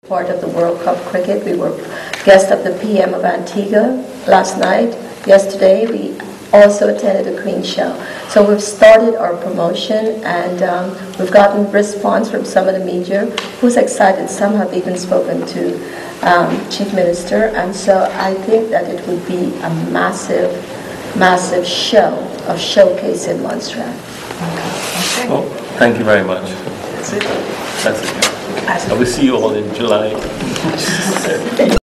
Part of the World Cup cricket. We were guest of the PM of Antigua last night. Yesterday, we also attended the Queen Show. So we've started our promotion, and we've gotten response from some of the media who's excited. Some have even spoken to Chief Minister, and so I think that it would be a massive, massive show of showcase in Montserrat. Okay. Well, thank you very much. That's it. That's it. I will see you all in July.